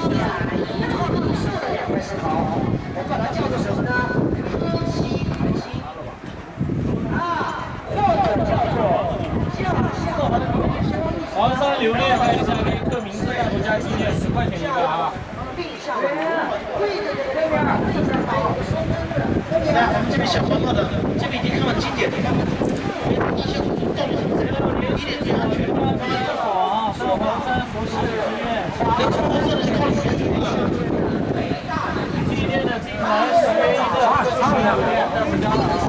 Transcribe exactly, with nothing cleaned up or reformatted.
黄山榴莲拍一下，可以刻名字带回家纪念，十块钱一个啊。 来，我们这边小泡泡的，这边已经看到经典的了。大象动物这个一点最安全。 爽，上黄山佛寺的经验。 那从黄山是靠远的。 纪念的金牌十元一个，各式榴莲带回家了啊。